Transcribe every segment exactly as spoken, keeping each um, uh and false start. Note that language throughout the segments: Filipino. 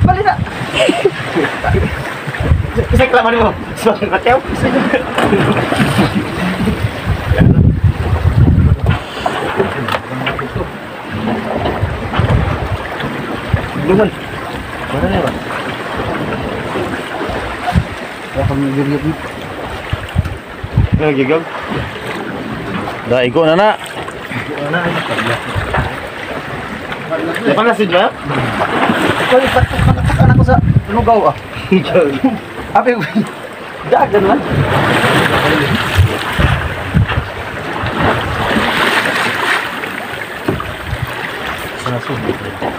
bali na. Kasi kelamaan mo. Sebagai kacau. Belum. Mana ni, Bang? Ya, kami gigit ni. Nah, gigit. Dah ikut anak. Anak. Lepas nasi dua. Kau lihat anak aku sa lugaw ah. Apa yang dagan lah. Sana sulit.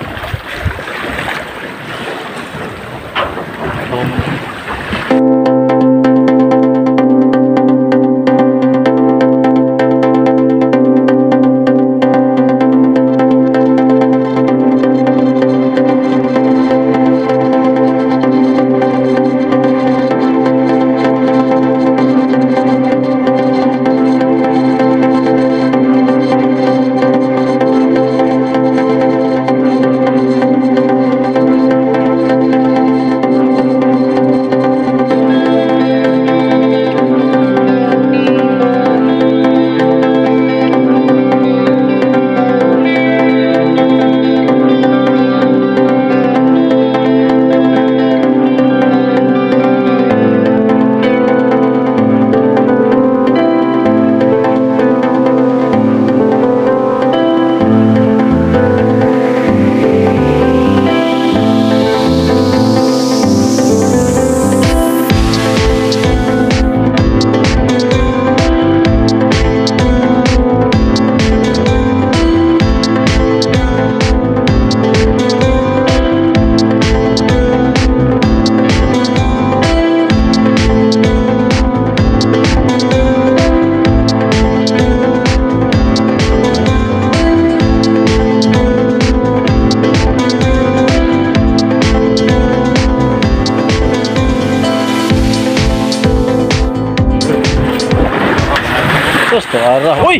Sus, parah. Uy!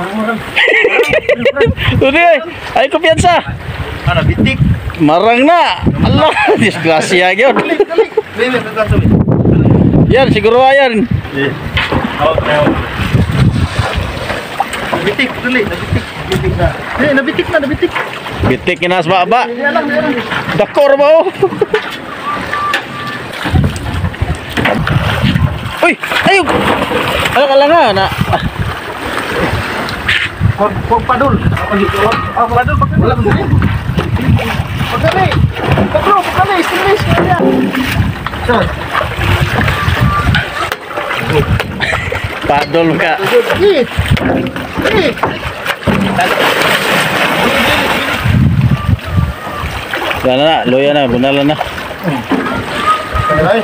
Tuh dia, ay kumpiyansa. Ana bitik. Marang na. Allah, disgrasya gyud. Yan, siguro ayan. Bitik dili, nabitik. Bitik na. Eh, nabitik na, nabitik. Bitik kinas baba. Dialang, dialang. Dakor ba oh? Uy, ayo. Ano ka lang nga na? Kog kog padul. Apa gitu? Ah, padul pakai. Wala begini. Pakai. Padul, pakai istilis kaya. So. Padol ka. Ih. Ih. Yan na, loya na, bunalan na. Ay,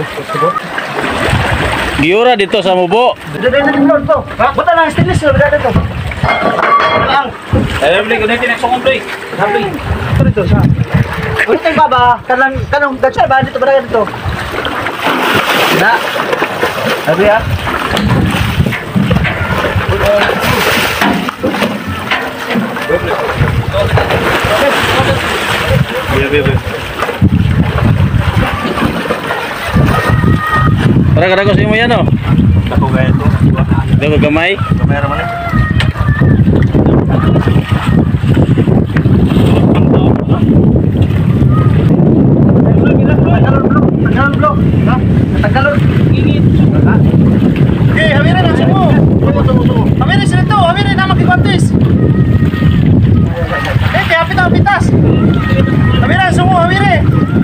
Giura dito sa mubo. dito dito to. Buta lang istilis na dito to. Lang. Eh, beli ko na tinexong beli. Sabi. Ito dito sa. Ulit ang baba, kanang kanang dagsay ba dito ba dito? Na. Sabi ya. Iya, iya, iya. Para ko sa imo yan oh. Ako gaya to. Dito gamay. Kamera man. Tagalon bro, ha? Tagalon. Ingit. Okay, hamirin ang sumo. Sumo, sumo, sumo. Hamirin sila to, hamirin na makikwantis. Eh, kaya pita, pitas. Hamirin ang sumo, hamirin.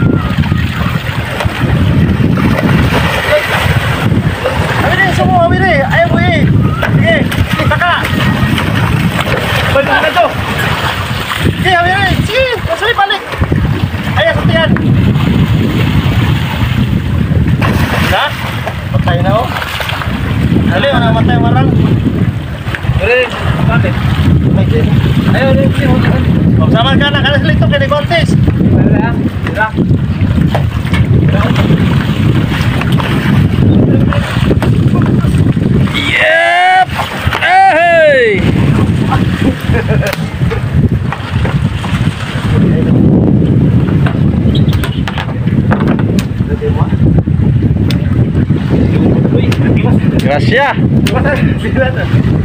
Hamirin ang sumo, hamirin. Ayaw mo eh. Sige, taka. Balik na to. Sige, hamirin. Sige, masulit balik. Ayaw, sutihan. Na? Patay na oh. Dali, ano matay marang? Dali, bakit? Ayaw, dali, dali. Sama ka na, kalas lito kaya kontes. Dali, dali. Yep! Hey! Disgrasya. Wala sila to.